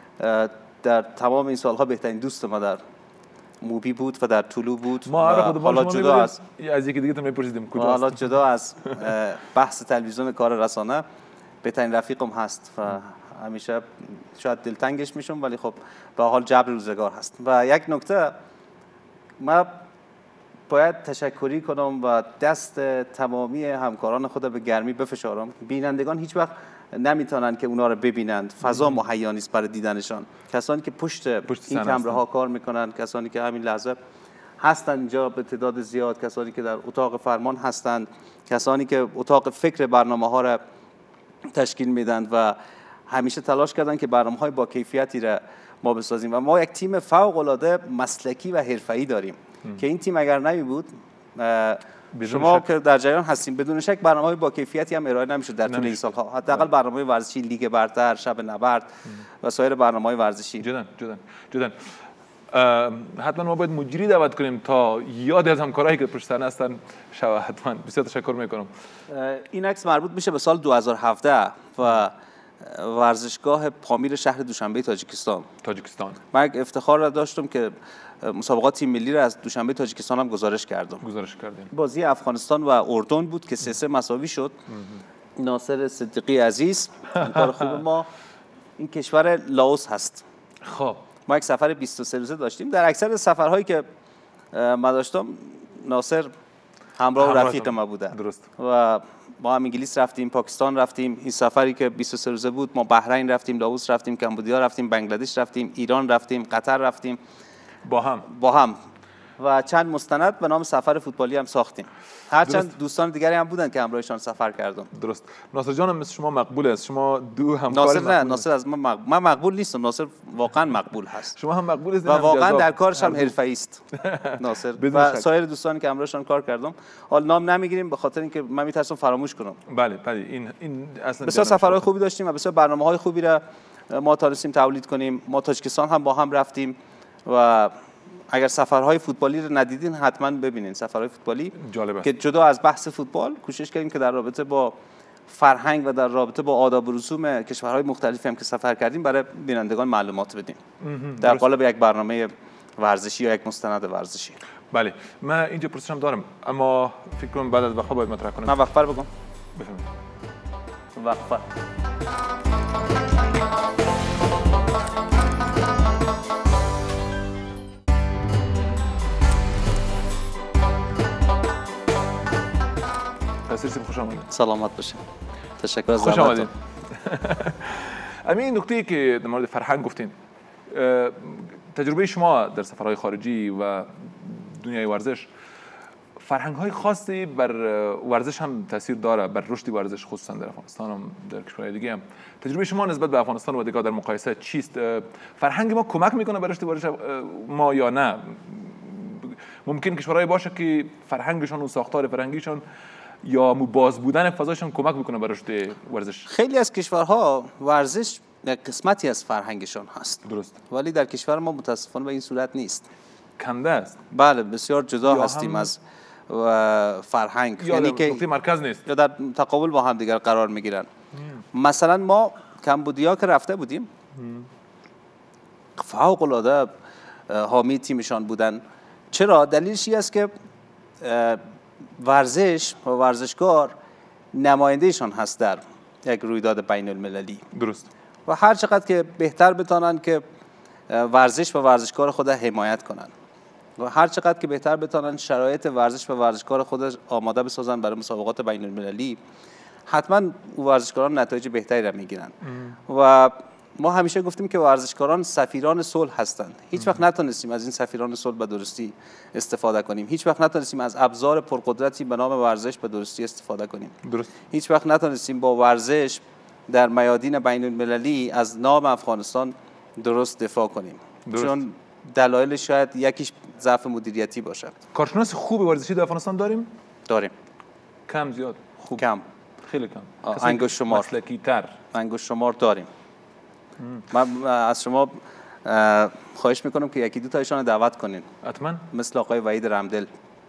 در تمام این سالها بهترین دوست ما در موبی بود و در طلوع بود. ما حالا جدا از یکی دیگه تو میپرسیدیم کجاست. حالا جدا از بحث تلویزیون کار رسانه بهترین رفیقم هست و همیشه شاید دلتنگش میشم ولی خب به حال جبر روزگار هست. و یک نکته من باید تشکری کنم و دست تمامی همکاران خود به گرمی بفشارم. بینندگان هیچ وقت نمیتونن که اونا رو ببینند، فضا مهیا نیست برای دیدنشان. کسانی که پشت این کمره ها کار میکنن، کسانی که همین لحظه هستن اینجا به تعداد زیاد، کسانی که در اتاق فرمان هستند، کسانی که اتاق فکر برنامه ها را تشکیل میدن و همیشه تلاش کردن که برنامه‌های با کیفیتی را ما بسازیم. و ما یک تیم فوق العاده مسلکی و حرفه‌ای داریم که این تیم اگر نمی بود شما که در جریان هستیم بدون شک برنامه‌های با کیفیتی هم ارائه نمیشد در طول این سال‌ها. حداقل برنامه ورزشی لیگ برتر، شب نبرد و سایر برنامه‌های ورزشی. جدا حتما ما باید مجری دعوت کنیم تا یاد از همکارایی که پشت صحنه هستن شب. حتما بسیار تشکر میکنم. این عکس مربوط میشه به سال 2017 و ورزشگاه پامیر شهر دوشنبه تاجیکستان. من افتخار را داشتم که مسابقات تیم ملی را از دوشنبه تاجیکستان هم گزارش کردیم. بازی افغانستان و اردن بود که 3-3 مساوی شد. ناصر صدیقی عزیز همکار خوب ما این کشور لاوس هست. خب ما یک سفر 23 روزه داشتیم. در اکثر سفرهایی که ما داشتم ناصر همراه و رفیق ما بوده. درست. و ما هم انگلیس رفتیم، پاکستان رفتیم. این سفری که 23 روزه بود ما بحرین رفتیم، لاوس رفتیم، کمبودیا رفتیم، بنگلادش رفتیم، ایران رفتیم، قطر رفتیم با هم و چند مستند به نام سفر فوتبالی هم ساختیم. هرچند دوستان دیگری هم بودن که همراهشان سفر کردم. درست. ناصر جانم مثل شما مقبول است. شما دو همکار ناصر از من مقبول نیستم. ناصر واقعا مقبول هست. شما هم مقبول هستید و واقعا در کارش هم حرفه‌ای است. ناصر و سایر دوستانی که همراهشان کار کردم. حالا نام نمیگیریم به خاطر اینکه من میترسم فراموش کنم. بله این اصلا بسیار سفرهای خوبی داشتیم و بسیار برنامه‌های خوبی را ما تونستیم تولید کنیم. ما تاجیکستان هم با هم رفتیم و اگر سفرهای فوتبالی رو ندیدین حتما ببینین. سفرهای فوتبالی جالبه که جدا از بحث فوتبال کوشش کردیم که در رابطه با فرهنگ و در رابطه با آداب و رسوم کشورهای مختلفی هم که سفر کردیم برای بینندگان معلومات بدیم در قالب یک برنامه ورزشی یا یک مستند ورزشی. بله من اینجا پرسشم دارم اما فکر کنم بعد از وقفه باید مطرح کنم. من وقفه رو بگم. بفهمید. وقفه. خوش آمدید. سلامت باشید. تشکر از خوش آمدید. این نکته که در مورد فرهنگ گفتین، تجربه شما در سفرهای خارجی و دنیای ورزش، فرهنگ‌های خاصی بر ورزش هم تاثیر داره، بر رشد ورزش خصوصا در افغانستان هم در کشورهای دیگه هم. تجربه شما نسبت به افغانستان و دیگر در مقایسه چیست؟ فرهنگ ما کمک میکنه بر رشد ورزش ما یا نه؟ ممکن کشورهای باشه که فرهنگشون و ساختار فرهنگیشون یا باز بودن فضاشون کمک میکنه برای رشد ورزش. خیلی از کشورها ورزش یک قسمتی از فرهنگشون هست. درست. ولی در کشور ما متاسفانه به این صورت نیست. کنده است. بله بسیار جدا هستیم از فرهنگ. یعنی که نقطه مرکز نیست. یا در تقابل با هم دیگر قرار میگیرن. مثلا ما کمبودیا که رفته بودیم فوق العاده حامی تیمشان بودن. چرا؟ دلیلش این است که ورزش و ورزشکار نمایندهشان هست در یک رویداد بین المللی. درست. و هر چقدر که بهتر بتانن که ورزش و ورزشکار خود حمایت کنن و هر چقدر که بهتر بتانن شرایط ورزش و ورزشکار خود آماده بسازن برای مسابقات بین المللی، حتما ورزشکاران نتایج بهتری را میگیرن. و ما همیشه گفتیم که ورزشکاران سفیران صلح هستند. هیچ وقت نتونستیم از این سفیران صلح به درستی استفاده کنیم. هیچ وقت نتونستیم از ابزار پرقدرتی به نام ورزش به درستی استفاده کنیم. درست. هیچ وقت نتونستیم با ورزش در میادین بین المللی از نام افغانستان درست دفاع کنیم. درست. چون دلایل شاید یکیش ضعف مدیریتی باشد. کارشناس خوب ورزشی در افغانستان داریم؟ داریم. کم زیاد؟ خوب. کم. خیلی کم. انگشت شمار. مسلکی تر. انگشت شمار داریم. من از شما خواهش میکنم که یکی دو تایشان دعوت کنین. حتما. مثل آقای وحید رمدل.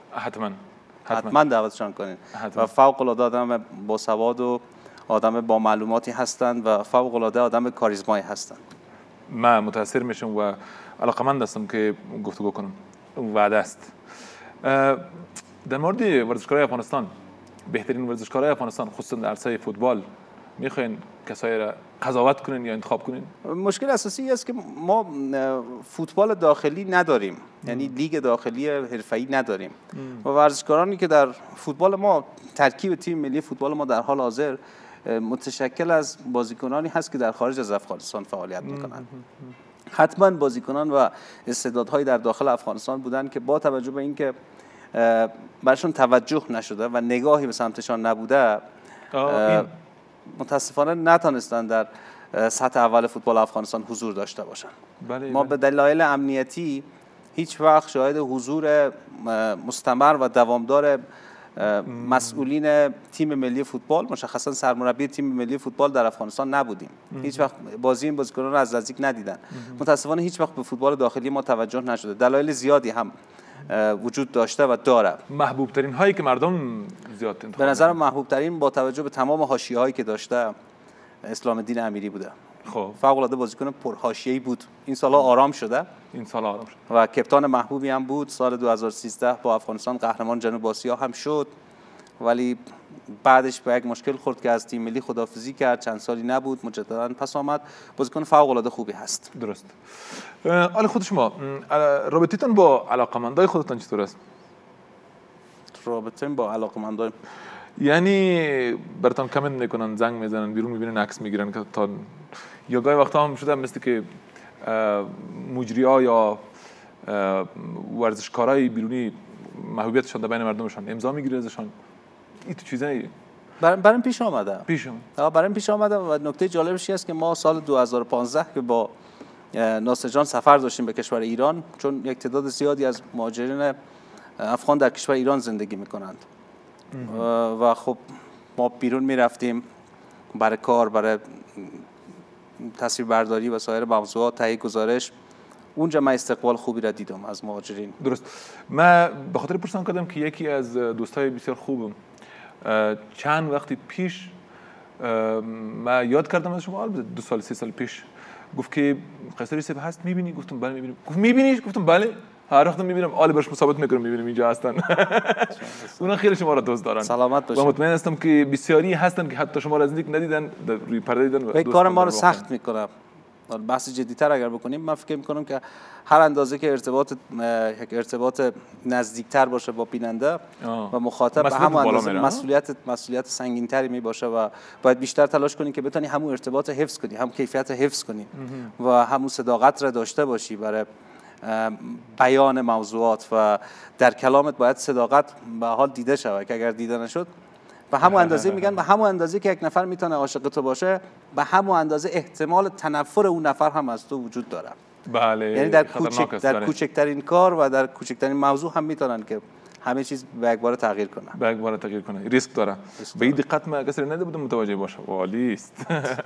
حتما دعوتشان کنین. و فوق العاده آدم با سواد و آدم با معلوماتی هستند و فوق العاده آدم کاریزمایی هستند. من متاثر میشم و علاقمند هستم که گفتگو کنم. وعده است. در مورد ورزشکارای افغانستان، بهترین ورزشکارای افغانستان خصوصا در عرصه فوتبال میخواین کسایی را قضاوت کنین یا انتخاب کنین؟ مشکل اساسی است که ما فوتبال داخلی نداریم. یعنی لیگ داخلی حرفه‌ای نداریم. و ورزشکارانی که در فوتبال ما، ترکیب تیم ملی فوتبال ما در حال حاضر متشکل از بازیکنانی هست که در خارج از افغانستان فعالیت میکنند. حتما بازیکنان و استعدادهایی در داخل افغانستان بودند که با توجه به اینکه برشون توجه نشده و نگاهی به سمتشان نبوده متاسفانه نتونستن در سطح اول فوتبال افغانستان حضور داشته باشن. ما به دلایل امنیتی هیچ وقت شاهد حضور مستمر و دوامدار مسئولین تیم ملی فوتبال، مشخصا سرمربی تیم ملی فوتبال در افغانستان نبودیم. هیچ وقت بازی این بازیکنان را از نزدیک ندیدن. متاسفانه هیچ وقت به فوتبال داخلی ما توجه نشده. دلایل زیادی هم وجود داشته و داره. محبوب ترین هایی که مردم زیاد انتخاب به نظر محبوب ترین با توجه به تمام حاشیه هایی که داشته اسلام الدین امیری بوده. خب فوق العاده بازیکن پرحاشیه‌ای بود. این سالا آرام شده. و کپتان محبوبی هم بود. سال 2013 با افغانستان قهرمان جنوب آسیا هم شد. ولی بعدش به یک مشکل خورد که از تیم ملی خداحافظی کرد. چند سالی نبود، مجددا پس آمد. بازیکن فوق العاده خوبی هست. درست. حالا خود شما رابطتون با علاقمندای خودتون چطور است؟ رابطه با علاقمندای یعنی براتون کامنت میکنن، زنگ میزنن، بیرون میبینن، عکس میگیرن که تا یا گاهی وقتا هم شده مثل که مجری‌ها یا ورزشکارای بیرونی محبوبیتشان در بین مردمشان امضا میگیره ازشان. این تو چیزایی برام پیش آمده. برام پیش آمده و نکته جالبش است که ما سال 2015 که با ناصر جان سفر داشتیم به کشور ایران، چون یک تعداد زیادی از مهاجرین افغان در کشور ایران زندگی میکنند و خب ما بیرون میرفتیم برای کار، برای تصویربرداری و سایر موضوعات، تهیه گزارش. اونجا من استقبال خوبی را دیدم از مهاجرین. درست. من به خاطر پرسان کردم که یکی از دوستای بسیار خوبم چند وقتی پیش من یاد کردم از شما، 2 سال 3 سال پیش، گفت که قیصر یوسف هست میبینی؟ گفتم بله میبینم. گفت میبینیش؟ گفتم بله، هر وقت میبینم. آل برش مثابت میکنم، میبینم اینجا هستن. اونا خیلی شما را دوست دارن. سلامت باشید. و مطمئن هستم که بسیاری هستن که حتی شما را از نزدیک ندیدن، روی پرده دیدن و کار ما رو سخت میکنه. بحث جدی‌تر اگر بکنیم، من فکر میکنم که هر اندازه که ارتباط نزدیکتر باشه با بیننده و مخاطب، به همون اندازه مسئولیت سنگین‌تری می باشه و باید بیشتر تلاش کنی که بتونی همون ارتباط حفظ کنی، هم کیفیت حفظ کنی و همون صداقت را داشته باشی برای بیان موضوعات و در کلامت باید صداقت به حال دیده شود که اگر دیده نشد به همون اندازه میگن، به همون اندازه که یک نفر میتونه عاشق تو باشه، به همون اندازه احتمال تنفر اون نفر هم از تو وجود داره. بله. یعنی در کوچکترین کار و در کوچکترین موضوع هم میتونن که همه چیز به یک بار تغییر کنه. ریسک داره. به این دقت ما کسی نبودم متوجه باشه. عالی است.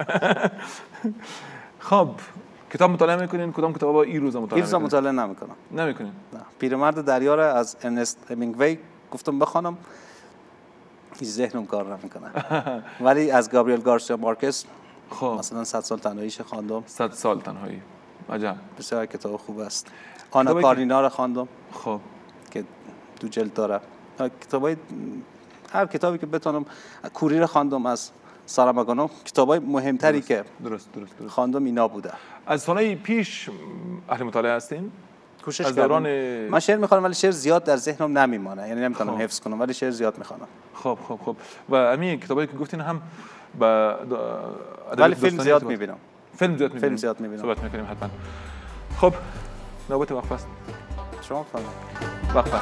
خب کتاب مطالعه میکنین؟ کدام کتابا این روزا مطالعه میکنین؟ مطالعه نمیکنم. نمیکنین؟ نه. پیرمرد دریا را از ارنست همینگوی گفتم بخونم. هیچ ذهنم کار نمیکنه. ولی از گابریل گارسیا مارکز خب مثلا 100 سال تنهاییش خواندم. 100 سال تنهایی. عجب. بسیار کتاب خوب است. آنا کارینا رو خواندم. خب که 2 جلد داره. کتابای هر کتابی که بتونم، کوری رو خواندم از ساراماگانو، کتابای مهمتری که درست خواندم اینا بوده. از سالهای پیش اهل مطالعه هستین؟ کوشش کردم. من شعر میخوانم ولی شعر زیاد در ذهنم نمیمانه، یعنی نمیتونم حفظ کنم ولی شعر زیاد میخوانم. خب و همین کتابایی که گفتین هم با ولی فیلم زیاد میبینم. فیلم زیاد میبینم. صحبت میکنیم حتما. خب نوبت وقفه است. شما فرمایید. وقفه.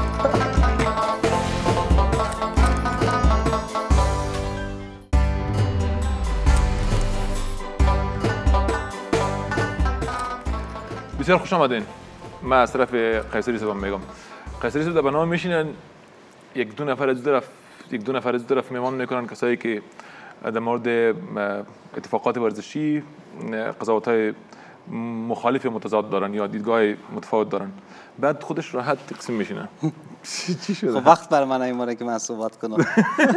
بسیار خوش آمدین. من از طرف قیصری صاحب میگم. قیصری صاحب در برنامه میشینن، یک دو نفر از طرف میمان میکنن، کسایی که در مورد اتفاقات ورزشی قضاوت‌های مخالف متضاد دارن یا دیدگاه متفاوت دارن، بعد خودش راحت تقسیم میشینه. چی شده؟ خب وقت برای من ایمانه که من صحبت کنم.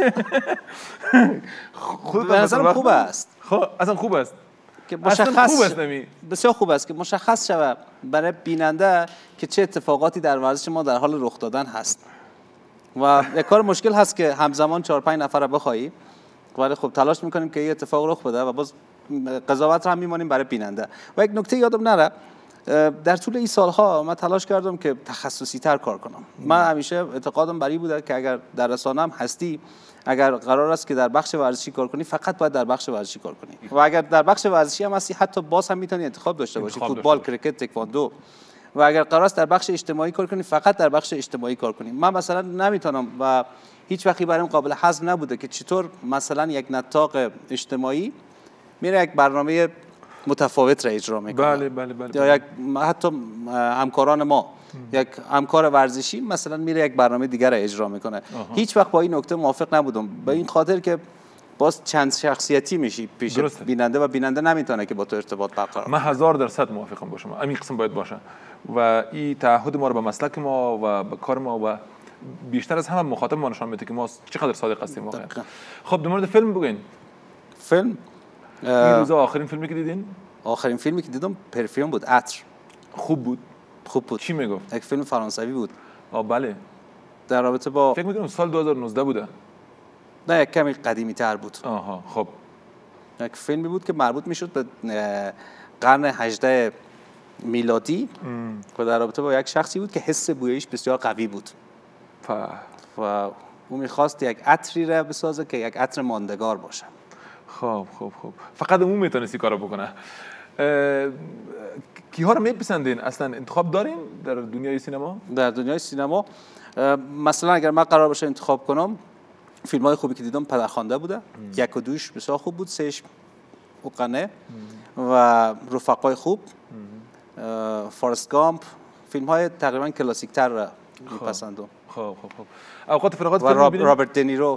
به نظرم خوب است. خب اصلا خوب است که مشخص بسیار خوب است که مشخص شود برای بیننده که چه اتفاقاتی در ورزش ما در حال رخ دادن هست. و یک کار مشکل هست که همزمان 4-5 نفر بخوایی، ولی خب تلاش میکنیم که این اتفاق رخ بده و باز قضاوت رو هم میمانیم برای بیننده. و یک نکته یادم نره، در طول این سالها من تلاش کردم که تخصصی تر کار کنم. من همیشه اعتقادم بر این بوده که اگر در رسانه هم هستی، اگر قرار است که در بخش ورزشی کار کنی، فقط باید در بخش ورزشی کار کنی. و اگر در بخش ورزشی هم هستی، حتی باز هم میتونی انتخاب داشته باشی، فوتبال، کریکت، تکواندو. و اگر قرار است در بخش اجتماعی کار کنی، فقط در بخش اجتماعی کار کنی. من مثلا نمیتونم و هیچ وقتی برایم قابل هضم نبوده که چطور مثلا یک نطاق اجتماعی میره یک برنامه متفاوت را اجرا میکنه. بله. یا یک حتی همکاران ما، یک همکار ورزشی مثلا میره یک برنامه دیگر را اجرا میکنه. هیچ وقت با این نکته موافق نبودم، به این خاطر که باز چند شخصیتی میشی پیش بیننده و بیننده نمیتونه که با تو ارتباط برقرار کنه. من 1000% موافقم با شما. همین قسم باید باشه و این تعهد ما رو به مسلک ما و به کار ما و بیشتر از همه مخاطب ما نشان میده که ما چقدر صادق هستیم واقعا. خب در مورد فیلم بگین. فیلم این روزا آخرین فیلمی که دیدین؟ آخرین فیلمی که دیدم پرفیوم بود. عطر. خوب بود. چی میگفت؟ یک فیلم فرانسوی بود. بله. در رابطه با فکر میکنم سال 2019 بوده. نه یک کمی قدیمی تر بود. خب یک فیلمی بود که مربوط میشد به قرن 18 میلادی و در رابطه با یک شخصی بود که حس بویاییش بسیار قوی بود و او میخواست یک عطری را بسازه که یک عطر ماندگار باشه. خب فقط اون میتونستی کارو بکنه. کیها رو میپسندین؟ اصلا انتخاب دارین در دنیای سینما؟ در دنیای سینما مثلا اگر من قرار باشه انتخاب کنم، فیلم های خوبی که دیدم پدرخوانده بوده. 1 و 2 بسیار خوب بود. 3 اوقنه و رفقای خوب، فارست گامپ، فیلم های تقریبا کلاسیک تر را میپسندم. خب اوقات فراغت فیلم میبینید؟ رابرت دنیرو،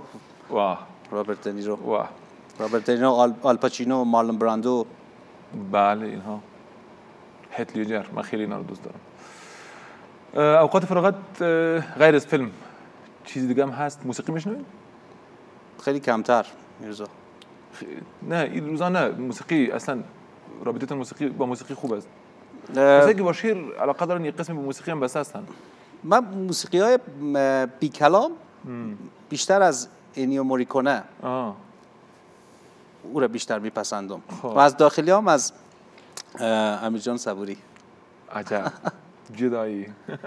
آل پاچینو، مارلون براندو. بله اینها. هیت لیجر، من خیلی اینا رو دوست دارم. اوقات فراغت غیر از فیلم چیزی دیگه هم هست؟ موسیقی میشنوید؟ خیلی کمتر میرزا. نه این روزا نه. موسیقی اصلا رابطتون موسیقی با موسیقی خوب است؟ کسایی که با شعر علاقه دارن یک قسم به موسیقی هم بس هستن. من موسیقی های بی کلام بیشتر از اینیو موریکونه او را بیشتر میپسندم. و از داخلی هم از امیرجان صبوری. عجب جدایی.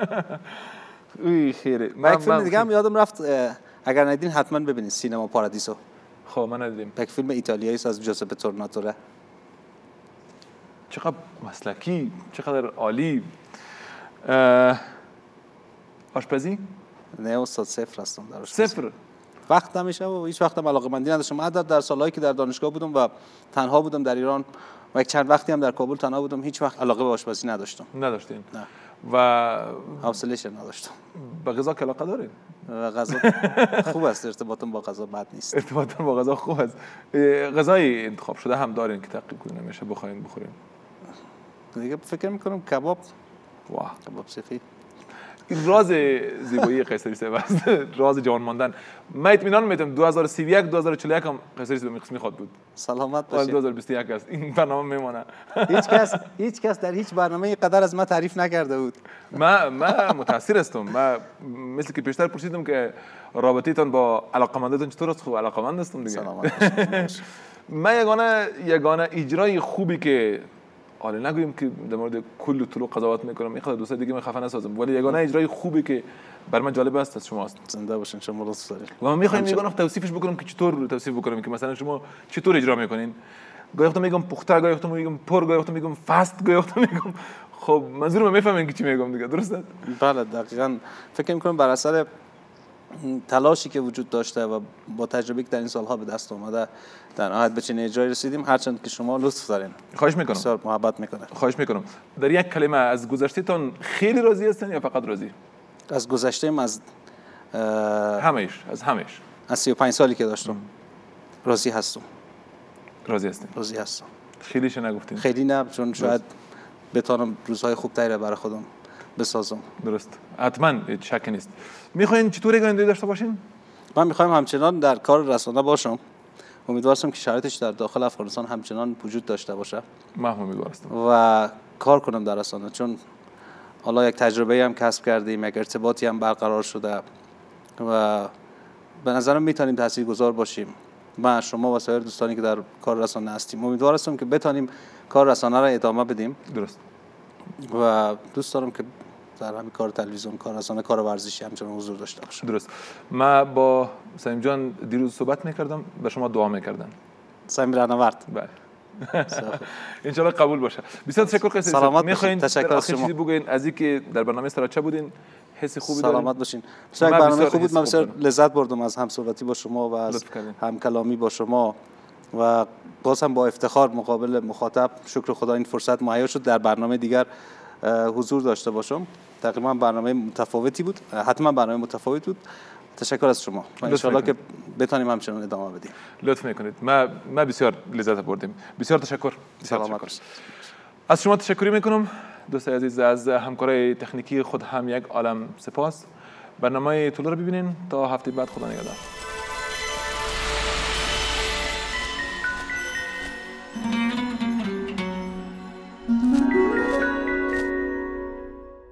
خیره. من یک فیلم دیگه هم یادم رفت، اگر ندیدین حتما ببینید، سینما پارادیسو. خب من ندیدم. یک فیلم ایتالیایی است از جوزپه تورناتوره. چقدر مسلکی، چقدر عالی. آشپزی؟ نه استاد، صفر هستم در آشپزی. صفر؟ وقت نمیشه و هیچ وقت هم علاقه‌مندی نداشتم. من در سالهایی که در دانشگاه بودم و تنها بودم در ایران و یک چند وقتی هم در کابل تنها بودم، هیچ وقت علاقه به آشپزی نداشتم. نداشتین؟ نه. و حوصله‌اش نداشتم. به غذا که علاقه دارین؟ غذا خوب است، ارتباطم با غذا بد نیست. ارتباطم با غذا خوب است. غذای انتخاب شده هم دارین که تعقیب کنین نمیشه بخواین بخورین؟ دیگه فکر می‌کنم کباب. واه، کباب سیخی. این راز زیبایی قیصری صاحب است، راز جوان ماندن. من اطمینان میدم 2031 2041 هم قیصری صاحب قسمی خود بود. سلامت باشید. 2021 است این برنامه میمونه. هیچ کس در هیچ برنامه قدر از ما تعریف نکرده بود. من متاثر هستم. من مثل که پیشتر پرسیدم که رابطیتون با علاقمندتون چطور است؟ خوب علاقمند هستم دیگه. سلامت باشید. من یگانه اجرای خوبی که حالا نگویم که در مورد کل طلوع قضاوت میکنم، این خود دوستا دیگه من خفه نسازم، ولی یگانه اجرای خوبی که بر من جالب است از شماست. زنده باشین، شما لطف دارید. و من میخوایم یگانه توصیفش بکنم که چطور توصیف بکنم که مثلا شما چطور اجرا میکنین. گاهی وقتا میگم پخته، گاهی وقتا میگم پر، گاهی وقتا میگم فست، گاهی وقتا میگم خب منظورم میفهمین که چی میگم دیگه، درسته؟ بله دقیقاً. فکر میکنم بر اثر تلاشی که وجود داشته و با تجربه که در این سالها به دست اومده در نهایت به چنین اجرایی رسیدیم، هرچند که شما لطف دارین. خواهش میکنم. بسیار محبت میکنم. خواهش میکنم. در یک کلمه از گذشتهتون خیلی راضی هستین یا فقط راضی؟ از گذشته‌ام از همش از 35 سالی که داشتم راضی هستم. راضی هستین؟ راضی هستم. خیلیش نگفتین؟ خیلی نه، چون شاید بتونم روزهای خوبتری رو برای خودم بسازم. درست. حتما شک نیست. میخواین چطور آینده داشته باشین؟ من میخوایم همچنان در کار رسانه باشم. امیدوارم که شرایطش در داخل افغانستان همچنان وجود داشته باشه. من امیدوارم. و کار کنم در رسانه، چون حالا یک تجربه هم کسب کردیم، یک ارتباطی هم برقرار شده و به نظرم میتونیم تاثیرگذار باشیم. من، شما و سایر دوستانی که در کار رسانه هستیم امیدوارم که بتونیم کار رسانه را ادامه بدیم. درست. و دوست دارم که در همین کار تلویزیون، کار رسانه، کار ورزشی همچنان حضور داشته باشم. درست. من با سعیم جان دیروز صحبت میکردم، به شما دعا میکردن. سعیم رهنورد. بله. ان شاء الله قبول باشه. بسیار تشکر قیصری. سلامت میخواین تشکر از شما. چیزی بگین از اینکه در برنامه سراچه بودین؟ حس خوبی دارین؟ سلامت باشین. بسیار برنامه خوب بود. من بسیار لذت بردم از همصحبتی با شما و از همکلامی با شما و باز هم با افتخار مقابل مخاطب، شکر خدا این فرصت مهیا شد در برنامه دیگر حضور داشته باشم. تقریبا برنامه متفاوتی بود، حتما برنامه متفاوت بود. تشکر از شما. ان شاء الله که بتونیم همچنان ادامه بدیم. لطف میکنید. ما بسیار لذت بردیم. بسیار تشکر. سلامت باشید. از شما تشکر میکنم دوستای عزیز، از همکارای تکنیکی خود هم یک عالم سپاس. برنامه طلوع رو ببینین تا هفته بعد. خدا نگهدار.